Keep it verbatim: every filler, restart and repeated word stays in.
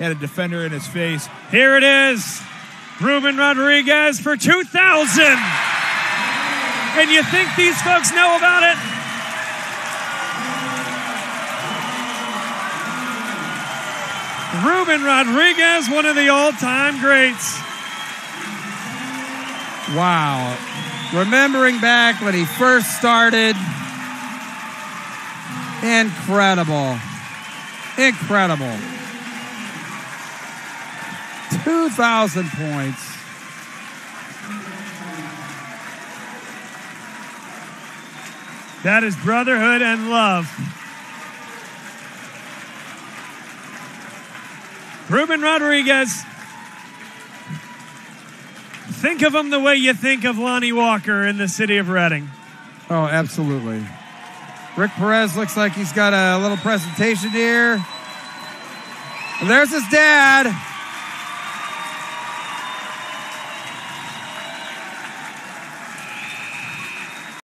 had a defender in his face. Here it is. Ruben Rodriguez for two thousand. And you think these folks know about it? Ruben Rodriguez, one of the all-time greats. Wow. Remembering back when he first started. Incredible. Incredible. two thousand points. That is brotherhood and love. Ruben Rodriguez. Think of him the way you think of Lonnie Walker in the city of Reading. Oh, absolutely. Rick Perez looks like he's got a little presentation here. And there's his dad.